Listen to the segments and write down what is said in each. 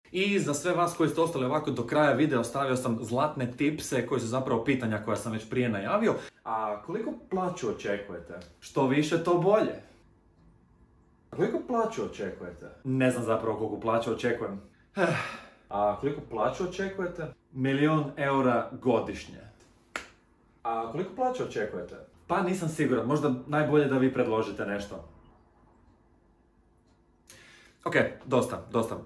I za sve vas koji ste ostali ovako do kraja videa ostavio sam zlatne tipse koji su zapravo pitanja koja sam već prije najavio. A koliko plaću očekujete? Što više to bolje. A koliko plaću očekujete? Ne znam zapravo koliko plaću očekujem. A koliko plaću očekujete? 1.000.000 eura godišnje. A koliko plaću očekujete? Pa nisam siguran, možda najbolje da vi predložite nešto. Ok, dosta.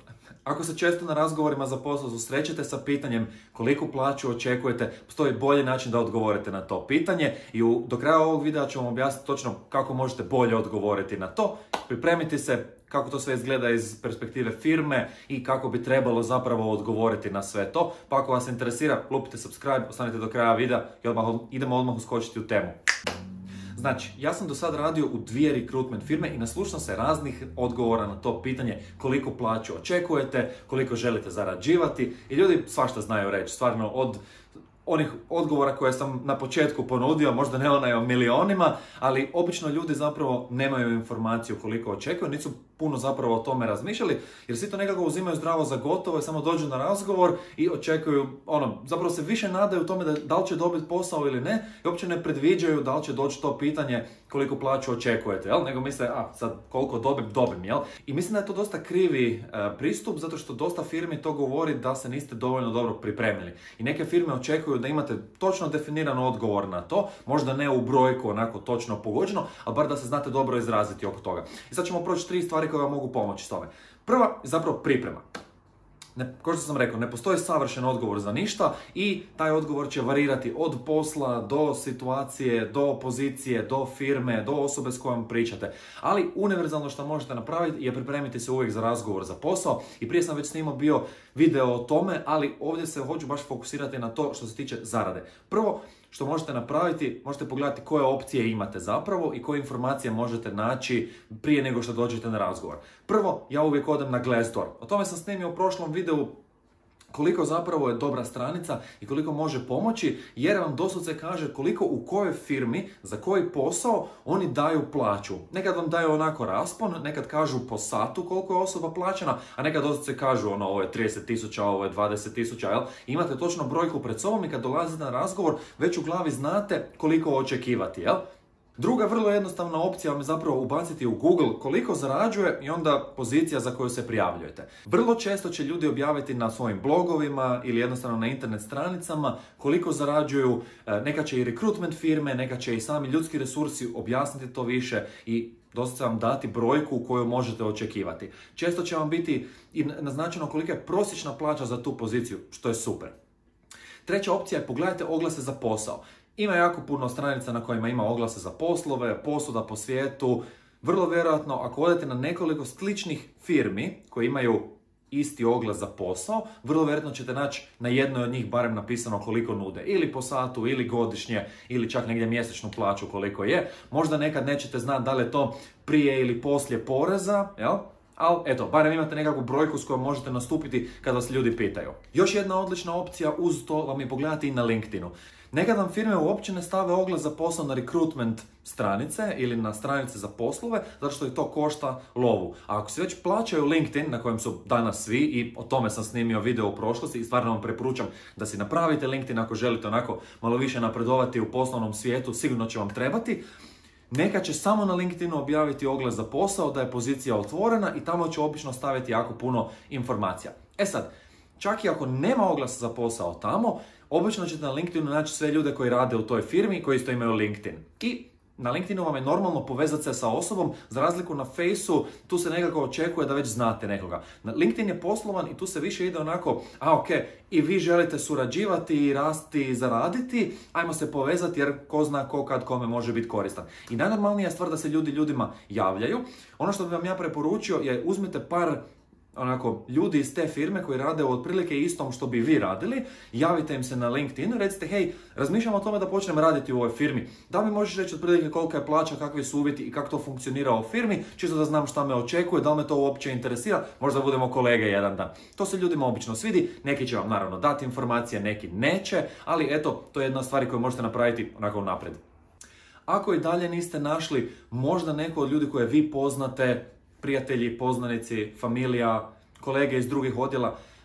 Ako se često na razgovorima za posao susrećete sa pitanjem koliko plaću očekujete, postoji bolji način da odgovorite na to pitanje i do kraja ovog videa ću vam objasniti točno kako možete bolje odgovoriti na to. Pripremite se kako to sve izgleda iz perspektive firme i kako bi trebalo zapravo odgovoriti na sve to. Pa ako vas interesira, lupite subscribe, ostanite do kraja videa i idemo odmah uskočiti u temu. Znači, ja sam do sad radio u 2 rekrutment firme i naslušao se raznih odgovora na to pitanje koliko plaću očekujete, koliko želite zarađivati i ljudi svašta znaju reći, stvarno od onih odgovora koje sam na početku ponudio, možda ne onaj o milionima, ali obično ljudi zapravo nemaju informaciju koliko očekuju, nisu puno zapravo o tome razmišljali, jer svi to nekako uzimaju zdravo za gotovo i samo dođu na razgovor i očekuju, zapravo se više nadaju tome da li će dobiti posao ili ne i uopće ne predviđaju da li će doći to pitanje koliko plaću očekujete, jel? Nego misle, sad koliko dobim, jel? I mislim da je to dosta krivi pristup, zato što dosta firmi to govori da se niste dovoljno dobro pripremili. I neke firme očekuju da imate točno definiran odgovor na to, možda ne u brojku onako točno pogođeno, ali bar da se znate dobro izraziti oko toga. I sad ćemo proći 3 stvari koje vam mogu pomoći s tome. Prva je zapravo priprema. Kao što sam rekao, ne postoji savršen odgovor za ništa i taj odgovor će varirati od posla do situacije, do pozicije, do firme, do osobe s kojom pričate. Ali univerzalno što možete napraviti je pripremiti se uvijek za razgovor za posao i prije sam već snimao bio video o tome, ali ovdje se hoću baš fokusirati na to što se tiče zarade. Prvo što možete napraviti, možete pogledati koje opcije imate zapravo i koje informacije možete naći prije nego što dođete na razgovor. Prvo, ja uvijek odem na Glassdoor. O tome sam snimio u prošlom videu koliko zapravo je dobra stranica i koliko može pomoći, jer vam doslovce kaže koliko u kojoj firmi, za koji posao oni daju plaću. Nekad vam daju onako raspon, nekad kažu po satu koliko je osoba plaćena, a nekad doslovce kažu ovo je 30.000, ovo je 20.000, jel? Imate točno brojku pred sobom i kad dolazite na razgovor, već u glavi znate koliko očekivati, jel? Druga vrlo jednostavna opcija vam je zapravo ubaciti u Google koliko zarađuje i onda pozicija za koju se prijavljujete. Vrlo često će ljudi objaviti na svojim blogovima ili jednostavno na internet stranicama koliko zarađuju, neka će i rekrutment firme, neka će i sami ljudski resursi objasniti to više i dosta vam dati brojku koju možete očekivati. Često će vam biti i naznačeno kolika je prosječna plaća za tu poziciju, što je super. Treća opcija je pogledajte oglase za posao. Ima jako puno stranica na kojima ima oglase za poslove, posuda po svijetu. Vrlo vjerojatno, ako odete na nekoliko sličnih firmi koji imaju isti oglas za posao, vrlo vjerojatno ćete naći na jednoj od njih barem napisano koliko nude. Ili po satu, ili godišnje, ili čak negdje mjesečnu plaću koliko je. Možda nekad nećete znati da li je to prije ili poslije poreza, jel? Ali eto, barem imate nekakvu brojku s kojom možete nastupiti kad vas ljudi pitaju. Još jedna odlična opcija uz to vam je pogledati i na LinkedInu. Nekad vam firme uopće ne stave oglas za posao na rekrutment stranice ili na stranice za poslove, zato što ih to košta lovu. A ako se već plaćaju LinkedIn, na kojem su danas svi, i o tome sam snimio video u prošlosti i stvarno vam preporučam da si napravite LinkedIn ako želite onako malo više napredovati u poslovnom svijetu, sigurno će vam trebati. Neka će samo na LinkedInu objaviti oglas za posao da je pozicija otvorena i tamo će obično staviti jako puno informacija. E sad, čak i ako nema oglasa za posao tamo, obično ćete na LinkedInu naći sve ljude koji rade u toj firmi koji isto imaju LinkedIn. I na LinkedInu vam je normalno povezati se sa osobom, za razliku na Faceu, tu se nekako očekuje da već znate nekoga. LinkedIn je poslovan i tu se više ide onako, i vi želite surađivati i rasti i zaraditi, ajmo se povezati jer ko zna ko kad kome može biti koristan. I najnormalnija stvar da se ljudi ljudima javljaju. Ono što bih vam ja preporučio je uzmite par ljudi iz te firme koji rade u otprilike istom što bi vi radili, javite im se na LinkedInu i recite, hej, razmišljam o tome da počnem raditi u ovoj firmi. Da mi možeš reći otprilike kolika je plaća, kakvi su uvjeti i kako to funkcionira u firmi, čisto da znam šta me očekuje, da li me to uopće interesira, možda budemo kolege jedan dan. To se ljudima obično svidi, neki će vam naravno dati informacije, neki neće, ali eto, to je jedna stvar koju možete napraviti onako naprijed. Ako i dalje niste našli možda neko od ljudi koje vi poznate, prijatelji, poznanici, familija, kolege iz drugih odjela,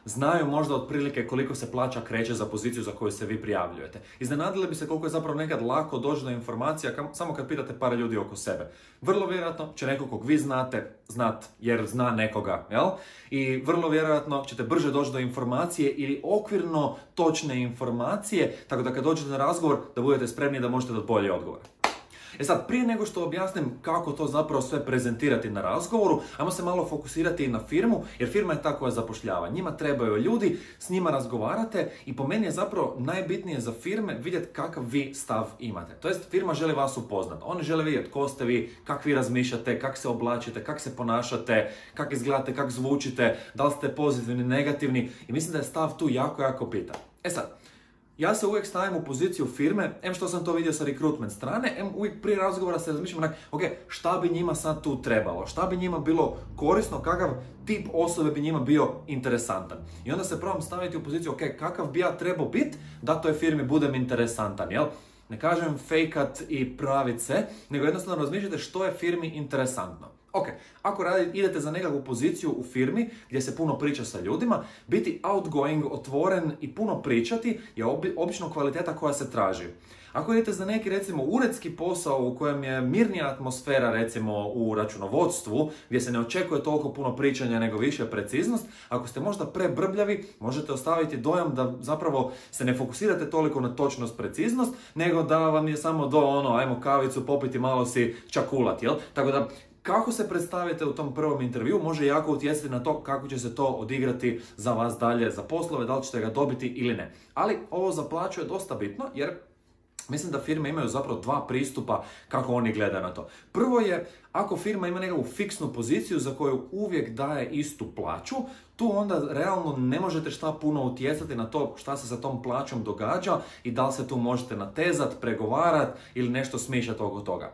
znaju možda otprilike koliko se plaća kreće za poziciju za koju se vi prijavljujete. Iznenadili bi se koliko je zapravo nekad lako doći do informacija samo kad pitate par ljudi oko sebe. Vrlo vjerojatno će neko kog vi znate znat jer zna nekoga, jel? I vrlo vjerojatno ćete brže doći do informacije ili okvirno točne informacije, tako da kad dođete na razgovor da budete spremni da možete dati bolji odgovor. Sad, prije nego što objasnim kako to zapravo sve prezentirati na razgovoru, ajmo se malo fokusirati i na firmu, jer firma je ta koja zapošljava. Njima trebaju ljudi, s njima razgovarate i po meni je zapravo najbitnije za firme vidjeti kakav vi stav imate. To jest, firma želi vas upoznati. Oni žele vidjeti ko ste vi, kak vi razmišljate, kak se oblačite, kak se ponašate, kak izgledate, kak zvučite, da li ste pozitivni, negativni i mislim da je stav tu jako, jako bitan. Sad, ja se uvijek stavim u poziciju firme, što sam to vidio sa recruitment strane, uvijek prije razgovora se razmišljam šta bi njima sad tu trebalo, šta bi njima bilo korisno, kakav tip osobe bi njima bio interesantan. I onda se probam staviti u poziciju, kakav bi ja trebao biti da toj firmi budem interesantan, jel? Ne kažem fejkat i pravit se, nego jednostavno razmišljate što je firmi interesantno. Ako idete za nekakvu poziciju u firmi gdje se puno priča sa ljudima, biti outgoing, otvoren i puno pričati je obično kvaliteta koja se traži. Ako idete za neki, recimo, uredski posao u kojem je mirnija atmosfera, recimo u računovodstvu, gdje se ne očekuje toliko puno pričanja nego više preciznost, ako ste možda prebrbljavi, možete ostaviti dojam da zapravo se ne fokusirate toliko na točnost, preciznost, nego da vam je samo ajmo kavicu popiti, malo si čakulati, jel? Tako da, kako se predstavite u tom prvom intervjuu može jako utjecati na to kako će se to odigrati za vas dalje, za poslove, da li ćete ga dobiti ili ne. Ali ovo za plaću je dosta bitno jer mislim da firme imaju zapravo dva pristupa kako oni gledaju na to. Prvo je, ako firma ima nekakvu fiksnu poziciju za koju uvijek daje istu plaću, tu onda realno ne možete šta puno utjecati na to šta se sa tom plaćom događa i da li se tu možete natezati, pregovarati ili nešto smišljati oko toga.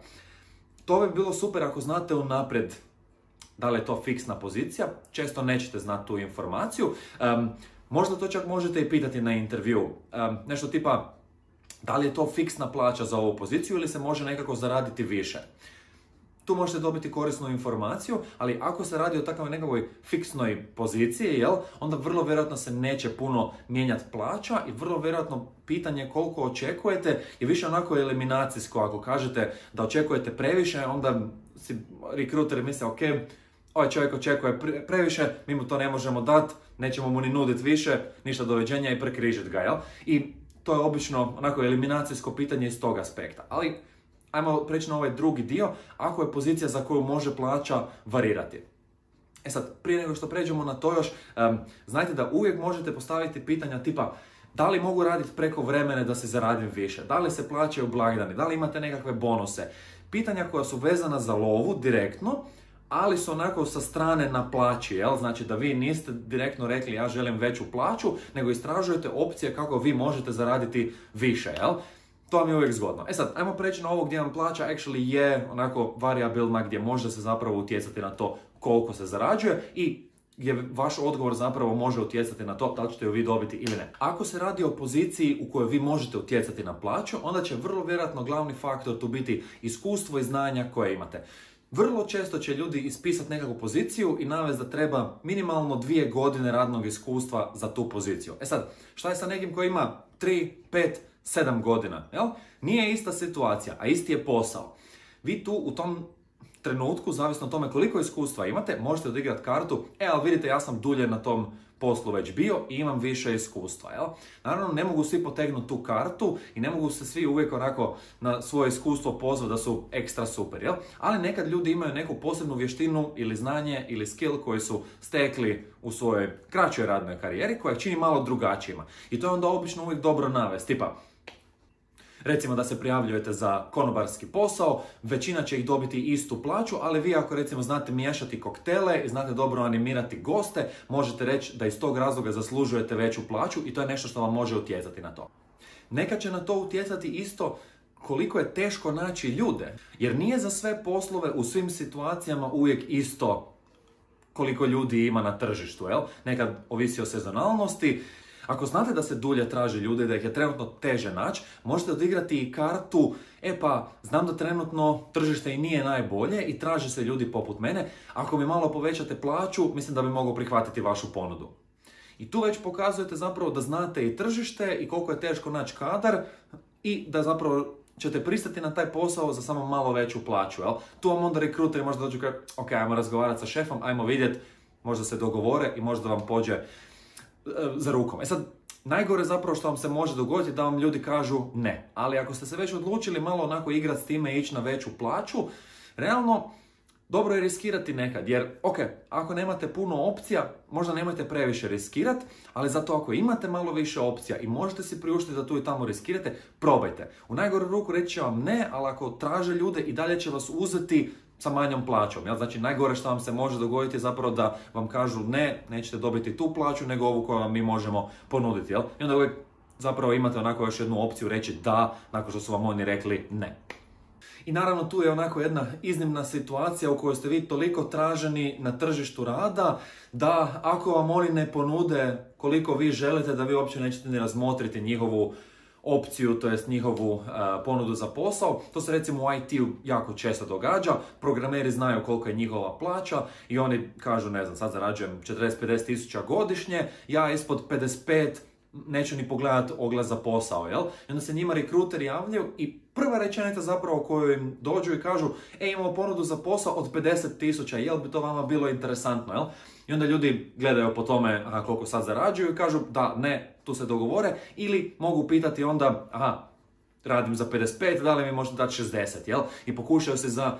To bi bilo super ako znate unaprijed da li je to fiksna pozicija, često nećete znati tu informaciju. Možda to čak možete i pitati na intervju. Nešto tipa, da li je to fiksna plaća za ovu poziciju ili se može nekako zaraditi više. Tu možete dobiti korisnu informaciju, ali ako se radi o takvoj nekakvoj fiksnoj poziciji, onda vrlo vjerojatno se neće puno mijenjati plaća i vrlo vjerojatno pitanje koliko očekujete je više onako eliminacijsko. Ako kažete da očekujete previše, onda si rekruter misle, ovaj čovjek očekuje previše, mi mu to ne možemo dati, nećemo mu ni nuditi više, ništa doviđenja i prekrižiti ga, jel? I to je obično onako eliminacijsko pitanje iz tog aspekta. Ali ajmo preći na ovaj drugi dio, ako je pozicija za koju može plaća varirati. Sad, prije nego što pređemo na to još, znajte da uvijek možete postaviti pitanja tipa da li mogu raditi preko vremene da se zaradim više, da li se plaćaju blagdani, da li imate nekakve bonuse. Pitanja koja su vezana za lovu direktno, ali su onako sa strane na plaći, jel? Znači da vi niste direktno rekli ja želim veću plaću, nego istražujete opcije kako vi možete zaraditi više, jel? To vam je uvijek zgodno. Sad, ajmo preći na ovo gdje vam plaća actually je onako variabilna, gdje može se zapravo utjecati na to koliko se zarađuje i gdje vaš odgovor zapravo može utjecati na to da li ćete ju vi dobiti ili ne. Ako se radi o poziciji u kojoj vi možete utjecati na plaću, onda će vrlo vjerojatno glavni faktor tu biti iskustvo i znanja koje imate. Vrlo često će ljudi ispisati nekakvu poziciju i navesti da treba minimalno 2 godine radnog iskustva za tu poziciju. Sad, šta je sa nekim koji ima 3, 5, 7 godina? Jel? Nije ista situacija, a isti je posao. Vi tu u tom trenutku, zavisno o tome koliko iskustva imate, možete odigrati kartu, ali vidite, ja sam dulje na tom poslu već bio i imam više iskustva. Jel? Naravno, ne mogu svi potegnuti tu kartu i ne mogu se svi uvijek onako na svoje iskustvo pozvati da su ekstra super. Jel? Ali nekad ljudi imaju neku posebnu vještinu ili znanje ili skill koji su stekli u svojoj kraćoj radnoj karijeri koja čini malo drugačijima. I to je onda obično uvijek dobro navesti. Tipa, recimo da se prijavljujete za konobarski posao, većina će ih dobiti istu plaću, ali vi ako recimo znate miješati koktele i znate dobro animirati goste, možete reći da iz tog razloga zaslužujete veću plaću i to je nešto što vam može utjecati na to. Nekad će na to utjecati isto koliko je teško naći ljude, jer nije za sve poslove u svim situacijama uvijek isto koliko ljudi ima na tržištu. Jel? Nekad ovisi o sezonalnosti. Ako znate da se dulje traži ljude i da ih je trenutno teže naći, možete odigrati i kartu, znam da trenutno tržište i nije najbolje i traže se ljudi poput mene, ako mi malo povećate plaću, mislim da bi mogao prihvatiti vašu ponudu. I tu već pokazujete zapravo da znate i tržište i koliko je teško naći kadar i da zapravo ćete pristati na taj posao za samo malo veću plaću. Jel? Tu vam onda rekruteri možda dođu kao, ok, ajmo razgovarati sa šefom, ajmo vidjeti, možda se dogovore i možda vam pođe za rukom. E sad, najgore zapravo što vam se može dogoditi da vam ljudi kažu ne. Ali ako ste se već odlučili malo onako igrati s time i ići na veću plaću, realno dobro je riskirati nekad. Jer, ok, ako nemate puno opcija, možda nemojte previše riskirati, ali zato ako imate malo više opcija i možete si priuštiti da tu i tamo riskirate, probajte. U najgoru ruku reći će vam ne, ali ako traže ljude i dalje će vas uzeti sa manjom plaćom. Jel? Znači, najgore što vam se može dogoditi je zapravo da vam kažu ne, nećete dobiti tu plaću, nego ovu koju vam mi možemo ponuditi. Jel? I onda uvijek zapravo imate onako još jednu opciju reći da, nakon što su vam oni rekli ne. I naravno tu je onako jedna iznimna situacija u kojoj ste vi toliko traženi na tržištu rada da ako vam oni ne ponude koliko vi želite, da vi uopće nećete ni razmotriti njihovu opciju, to jest njihovu ponudu za posao. To se recimo u IT-u jako često događa. Programeri znaju koliko je njihova plaća i oni kažu, ne znam, sad zarađujem 40-50 tisuća godišnje, ja ispod 55 neću ni pogledati oglas za posao, jel? I onda se njima rekruteri javljaju i prva rečenica zapravo koju im dođu i kažu imamo ponudu za posao od 50 tisuća, jel bi to vama bilo interesantno, jel? I onda ljudi gledaju po tome koliko sad zarađuju i kažu da, ne, tu se dogovore, ili mogu pitati onda, radim za 55, da li mi možete dati 60, jel? I pokušaju se za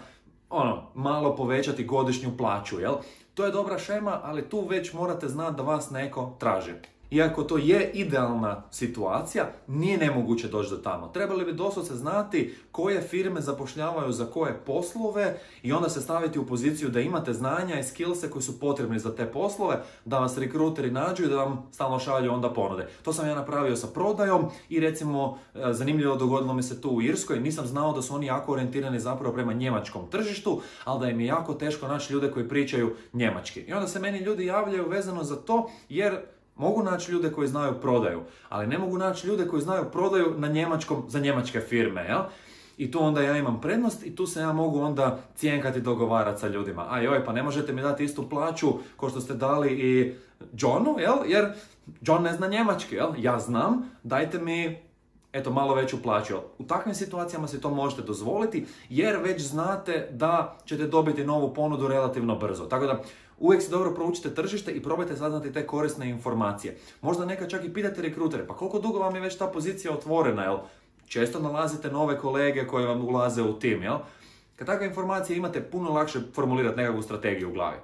malo povećati godišnju plaću, jel? To je dobra šema, ali tu već morate znati da vas neko traži. Iako to je idealna situacija, nije nemoguće doći do tamo. Trebali bi doslovce znati koje firme zapošljavaju za koje poslove i onda se staviti u poziciju da imate znanja i skillse koji su potrebni za te poslove, da vas rekruteri nađu i da vam stalno šalju onda ponude. To sam ja napravio sa prodajom i recimo zanimljivo dogodilo mi se tu u Irskoj. Nisam znao da su oni jako orijentirani zapravo prema njemačkom tržištu, ali da im je jako teško naći ljude koji pričaju njemački. I onda se meni ljudi javljaju vezano za to jer mogu naći ljude koji znaju prodaju, ali ne mogu naći ljude koji znaju prodaju na njemačkom za njemačke firme, jel? I tu onda ja imam prednost i tu se ja mogu onda cijenkati i dogovarati sa ljudima. Pa ne možete mi dati istu plaću kao što ste dali i Johnu, jel? Jer John ne zna njemački, jel? Ja znam, dajte mi malo veću plaću. U takvim situacijama se to možete dozvoliti jer već znate da ćete dobiti novu ponudu relativno brzo. Tako da uvijek se dobro proučite tržište i probajte saznati te korisne informacije. Možda nekad čak i pitate rekrutere, pa koliko dugo vam je već ta pozicija otvorena, jel? Često nalazite nove kolege koji vam ulaze u tim, jel? Kad takve informacije imate, puno lakše formulirati nekakvu strategiju u glavi.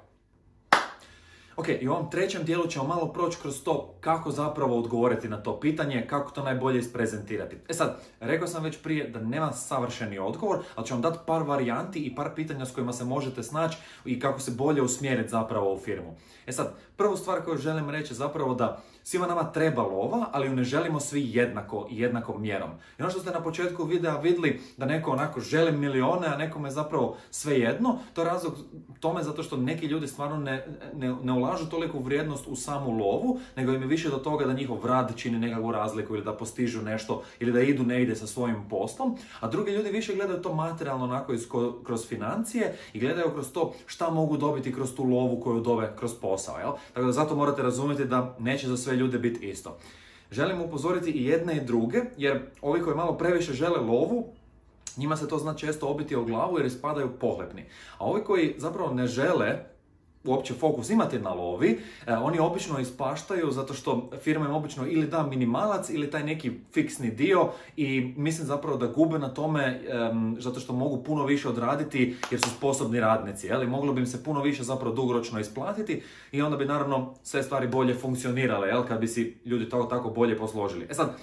Ok, i u ovom trećem dijelu ćemo malo proći kroz to kako zapravo odgovoriti na to pitanje, kako to najbolje isprezentirati. Sad, rekao sam već prije da nema savršeni odgovor, ali ću vam dati par varijanti i par pitanja s kojima se možete snaći i kako se bolje usmjeriti zapravo u firmu. Sad, prvu stvar koju želim reći je zapravo da svima nama treba lova, ali ju ne želimo svi jednako i jednakom mjerom. I ono što ste na početku videa vidjeli da neko onako želi milijone, a nekome je zapravo sve jedno, to je razlog tome zato što neki ljudi stvarno ne ulažu toliku vrijednost u samu lovu, nego im je više do toga da njihov rad čini nekakvu razliku ili da postižu nešto ili da idu negdje sa svojim poslom, a drugi ljudi više gledaju to materijalno onako kroz financije i gledaju kroz to šta mogu dobiti kroz tu lovu koju dobe kroz posao. Jel? Tako da zato morate razumjeti da neće za sve ljude biti isto. Želim upozoriti i jedne i druge, jer ovi koji malo previše žele lovu, njima se to zna često obiti o glavu jer ispadaju pohlepni. A ovi koji zapravo ne žele uopće fokus imati na lovi, oni obično ispaštaju zato što firma im obično ili da minimalac ili taj neki fiksni dio i mislim zapravo da gube na tome zato što mogu puno više odraditi jer su sposobni radnici. Jel? Moglo bi im se puno više zapravo dugoročno isplatiti i onda bi naravno sve stvari bolje funkcionirale, jel? Kad bi si ljudi to tako bolje posložili. Sad,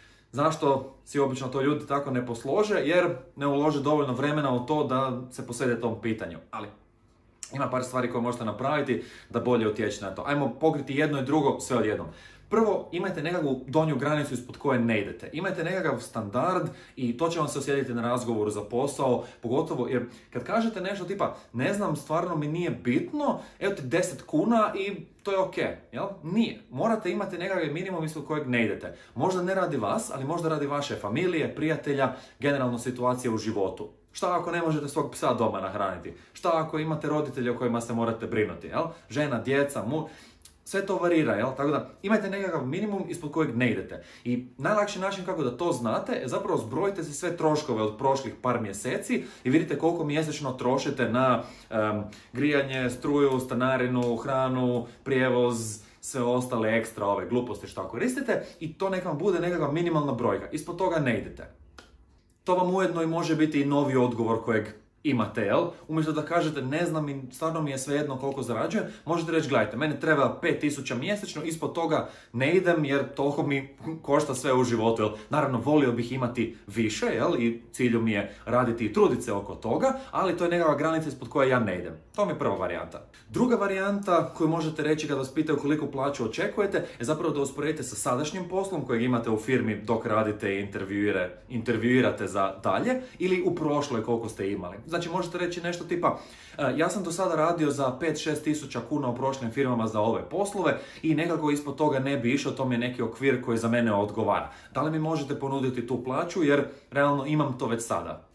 zašto si obično to ljudi tako ne poslože? Jer ne ulože dovoljno vremena u to da se posvete tom pitanju. Ali ima par stvari koje možete napraviti da bolje utječete na to. Ajmo pokriti jedno i drugo sve odjednom. Prvo, imajte nekakvu donju granicu ispod koje ne idete. Imajte nekakav standard i to će vam se osjetiti na razgovoru za posao, pogotovo jer kad kažete nešto tipa ne znam, stvarno mi nije bitno, evo ti 10 kuna i to je ok, jel? Nije. Morate imati nekakav minimum ispod kojeg ne idete. Možda ne radi vas, ali možda radi vaše familije, prijatelja, generalno situacije u životu. Šta ako ne možete svog psa doma nahraniti? Šta ako imate roditelje o kojima se morate brinuti? Jel? Žena, djeca, sve to varira, jel? Tako da imajte nekakav minimum ispod kojeg ne idete. I najlakši način kako da to znate je zapravo zbrojite si sve troškove od prošlih par mjeseci i vidite koliko mjesečno trošite na grijanje, struju, stanarinu, hranu, prijevoz, sve ostale ekstra ove gluposti što koristite i to neka vam bude nekakva minimalna brojka. Ispod toga ne idete. To vam ujedno i može biti i novi odgovor kojeg imate, jel? Umjesto da kažete ne znam i stvarno mi je svejedno koliko zarađujem, možete reći gledajte, meni treba 5000 mjesečno, ispod toga ne idem jer toliko mi košta sve u životu, jel? Naravno, volio bih imati više, jel? I cilju mi je raditi i truditi se oko toga, ali to je nekakva granica ispod koje ja ne idem. To mi je prva varijanta. Druga varijanta koju možete reći kad vas pitaju koliko plaću očekujete je zapravo da usporedite sa sadašnjim poslom kojeg imate u firmi dok radite i intervjuirate za dalje ili u prošloj koliko ste imali. Znači možete reći nešto tipa ja sam do sada radio za 5-6 tisuća kuna u prošlim firmama za ove poslove i nekako ispod toga ne bi išao, to mi je neki okvir koji za mene odgovara. Da li mi možete ponuditi tu plaću jer realno imam to već sada?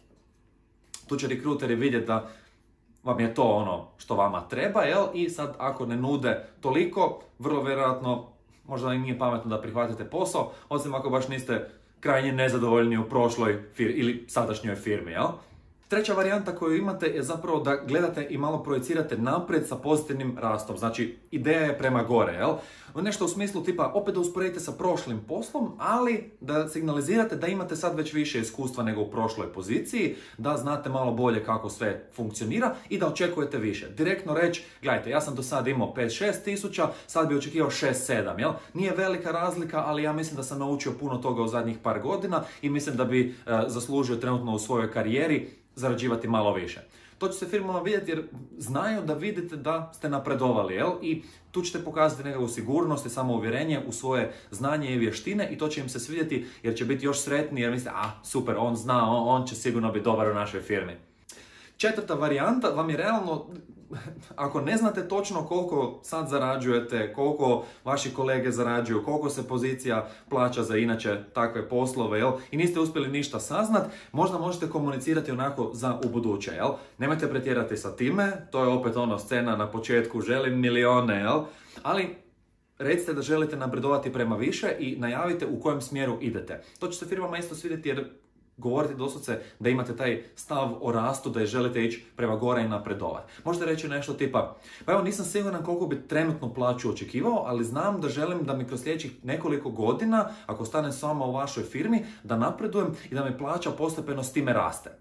Tu će rekruteri vidjeti da vam je to ono što vama treba, jel? I sad ako ne nude toliko, vrlo vjerojatno možda i nije pametno da prihvatite posao, osim ako baš niste krajnje nezadovoljni u prošloj firmi ili sadašnjoj firmi, jel? Treća varijanta koju imate je zapravo da gledate i malo projecirate naprijed sa pozitivnim rastom. Znači, ideja je prema gore, jel? Nešto u smislu tipa, opet da usporedite sa prošlim poslom, ali da signalizirate da imate sad već više iskustva nego u prošloj poziciji, da znate malo bolje kako sve funkcionira i da očekujete više. Direktno reći, gledajte, ja sam do sad imao 5-6 tisuća, sad bi očekivao 6-7, jel? Nije velika razlika, ali ja mislim da sam naučio puno toga u zadnjih par godina i mislim da bi zaslužio trenutno u svojoj karijeri zarađivati malo više. To će se firmama vidjeti jer znaju da vidite da ste napredovali, jel? I tu ćete pokazati nekakvu sigurnost i samouvjerenje u svoje znanje i vještine i to će im se svidjeti jer će biti još sretni jer mislite, super, on zna, on će sigurno biti dobar u našoj firmi. Četvrta varijanta vam je realno, ako ne znate točno koliko sad zarađujete, koliko vaši kolege zarađuju, koliko se pozicija plaća za inače takve poslove, jel? I niste uspjeli ništa saznat, možda možete komunicirati onako za ubuduće, jel? Nemojte pretjerati sa time, to je opet ono scena na početku, želim milijone, jel? Ali recite da želite napredovati prema više i najavite u kojem smjeru idete. To će se firmama isto svidjeti jer govorite doslovce da imate taj stav o rastu, da je želite ići prema gore i napredovati. Možete reći nešto tipa, pa evo nisam siguran koliko bi trenutnu plaću očekivao, ali znam da želim da mi kroz sljedećih nekoliko godina, ako stanem s vama u vašoj firmi, da napredujem i da mi plaća postepeno s time raste.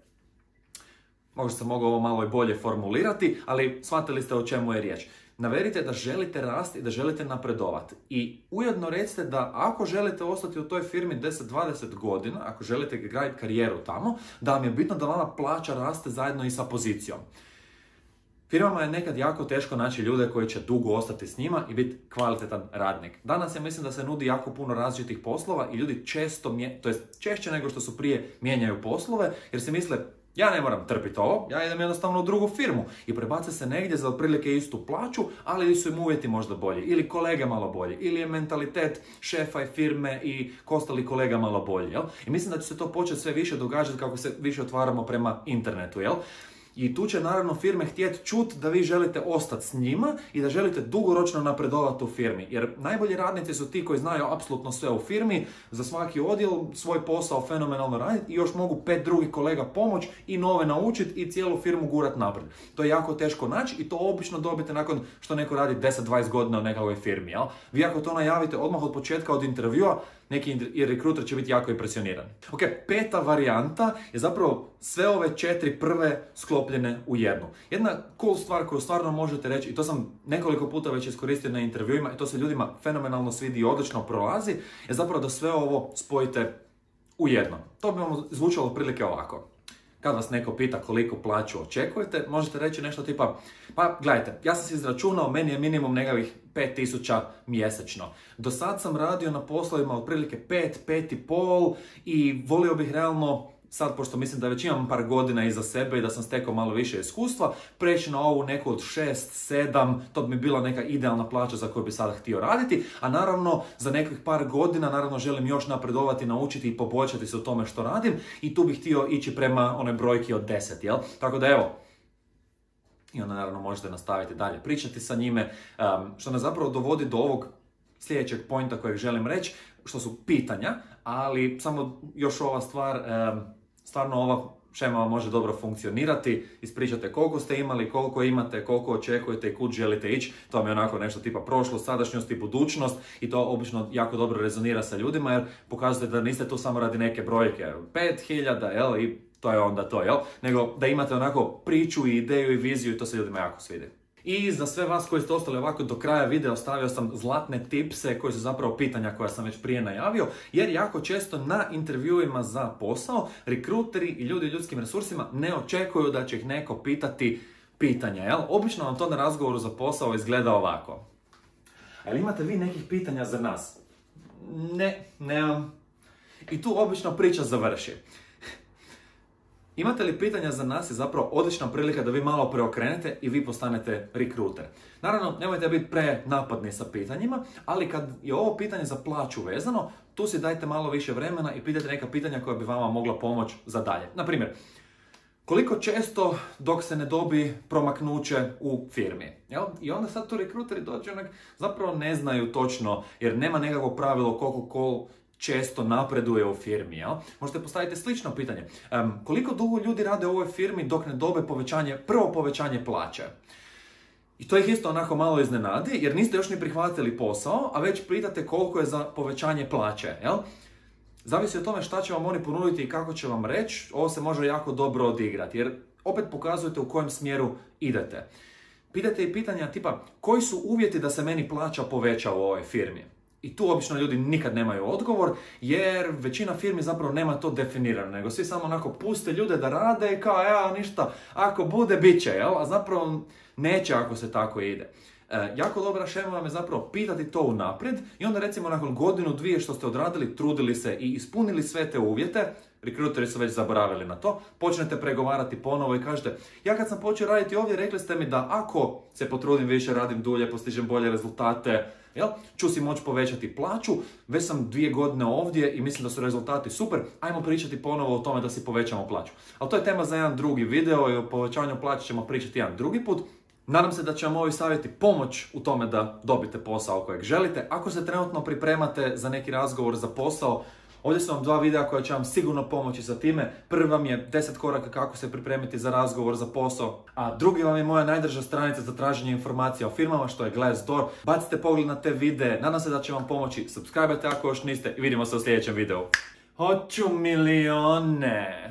Možda sam mogao ovo malo i bolje formulirati, ali shvatili ste o čemu je riječ. Navedite da želite rasti i da želite napredovati. I ujedno recite da ako želite ostati u toj firmi 10-20 godina, ako želite graditi karijeru tamo, da vam je bitno da vama plaća raste zajedno i sa pozicijom. Firmama je nekad jako teško naći ljude koji će dugo ostati s njima i biti kvalitetan radnik. Danas ja mislim da se nudi jako puno različitih poslova i ljudi češće nego što su prije mijenjaju poslove jer se misle ja ne moram trpiti ovo, ja idem jednostavno u drugu firmu i prebace se negdje za otprilike istu plaću, ali su im uvjeti možda bolji, ili kolege malo bolji, ili je mentalitet šefa i firme i ostali kolega malo bolji, jel? I mislim da će se to početi sve više događati kako se više otvaramo prema internetu, jel? I tu će naravno firme htjeti čuti da vi želite ostati s njima i da želite dugoročno napredovati u firmi. Jer najbolji radnici su ti koji znaju apsolutno sve u firmi, za svaki odjel svoj posao fenomenalno raditi i još mogu 5 drugih kolega pomoć i nove naučiti i cijelu firmu gurat naprijed. To je jako teško naći i to obično dobite nakon što neko radi 10-20 godina u nekakvoj firmi. Jel? Vi ako to najavite odmah od početka od intervjua, neki rekruter će biti jako impresioniran. Ok, peta varijanta je zapravo sve ove 4 prve sklopljene u jednu. Jedna cool stvar koju stvarno možete reći, i to sam nekoliko puta već iskoristio na intervjuima i to se ljudima fenomenalno svidi i odlično prolazi, je zapravo da sve ovo spojite u jedno. To bi vam zvučalo otprilike ovako. Kad vas neko pita koliko plaću očekujete, možete reći nešto tipa, pa gledajte, ja sam si izračunao, meni je minimum nekakvih 5000 mjesečno. Do sad sam radio na poslovima otprilike 5,5 i volio bih realno, sad pošto mislim da već imam par godina iza sebe i da sam stekao malo više iskustva, preći na ovu neku od 6-7, to bi mi bila neka idealna plaća za koju bi sada htio raditi, a naravno za nekih par godina naravno želim još napredovati, naučiti i poboljšati se u tome što radim i tu bih htio ići prema onoj brojki od 10, jel? Tako da evo, i onda naravno možete nastaviti dalje pričati sa njime, što nas zapravo dovodi do ovog sljedećeg pointa kojeg želim reći, što su pitanja, ali samo još ova stvar, stvarno ova šema vam može dobro funkcionirati, ispričate koliko ste imali, koliko imate, koliko očekujete i kud želite ići, to vam je onako nešto tipa prošlost, sadašnjost i budućnost i to obično jako dobro rezonira sa ljudima jer pokazujete da niste tu samo radi neke brojke, 5000, jel, i to je onda to, jel, nego da imate onako priču i ideju i viziju i to se ljudima jako svidi. I za sve vas koji ste ostali ovako do kraja videa ostavio sam zlatne tipse koji su zapravo pitanja koja sam već prije najavio, jer jako često na intervjuima za posao rekruteri i ljudi u ljudskim resursima ne očekuju da će ih neko pitati pitanja, jel? Obično vam to na razgovoru za posao izgleda ovako. Ali imate vi nekih pitanja za nas? Ne, nemam. I tu obično priča završi. Imate li pitanja za nas je zapravo odlična prilika da vi malo preokrenete i vi postanete rekruter. Naravno, nemojte biti prenapadni sa pitanjima, ali kad je ovo pitanje za plaću vezano, tu si dajte malo više vremena i pitajte neka pitanja koja bi vama mogla pomoći za dalje. Naprimjer, koliko često dok se ne dobi promaknuće u firmi? Jel? I onda sad tu rekruteri dođu zapravo ne znaju točno jer nema nekakvo pravilo koliko često napreduje u firmi, jel? Možete postaviti slično pitanje. Koliko dugo ljudi rade u ovoj firmi dok ne dobe prvo povećanje plaće? I to ih isto onako malo iznenadi, jer niste još ni prihvatili posao, a već pitate koliko je za povećanje plaće, jel? Zavisi o tome šta će vam oni ponuditi i kako će vam reći, ovo se može jako dobro odigrati, jer opet pokazujete u kojem smjeru idete. Pitate i pitanja tipa, koji su uvjeti da se meni plaća poveća u ovoj firmi? I tu obično ljudi nikad nemaju odgovor, jer većina firmi zapravo nema to definirano, nego svi samo onako puste ljude da rade i kao, evo ništa, ako bude, bit će, jel? A zapravo neće ako se tako ide. Jako dobra šema vam je zapravo pitati to unaprijed i onda recimo nakon godinu, dvije što ste odradili, trudili se i ispunili sve te uvjete, rekruteri su već zaboravili na to, počnete pregovarati ponovo i kažete, ja kad sam počeo raditi ovdje, rekli ste mi da ako se potrudim više, radim dulje, postižem bolje rezultate, jel, ću si moći povećati plaću, već sam 2 godine ovdje i mislim da su rezultati super, ajmo pričati ponovo o tome da si povećamo plaću. Ali to je tema za jedan drugi video i o povećanju plaće ćemo pričati jedan drugi put. Nadam se da će vam ovi savjeti pomoć u tome da dobite posao kojeg želite. Ako se trenutno pripremate za neki razgovor za posao, ovdje su vam 2 videa koja će vam sigurno pomoći sa time. Prvi vam je 10 koraka kako se pripremiti za razgovor za posao, a drugi vam je moja najdrža stranica za traženje informacija o firmama, što je Glassdoor. Bacite pogled na te videe, nadam se da će vam pomoći. Subscribe-ajte ako još niste i vidimo se u sljedećem videu. Hoću milione!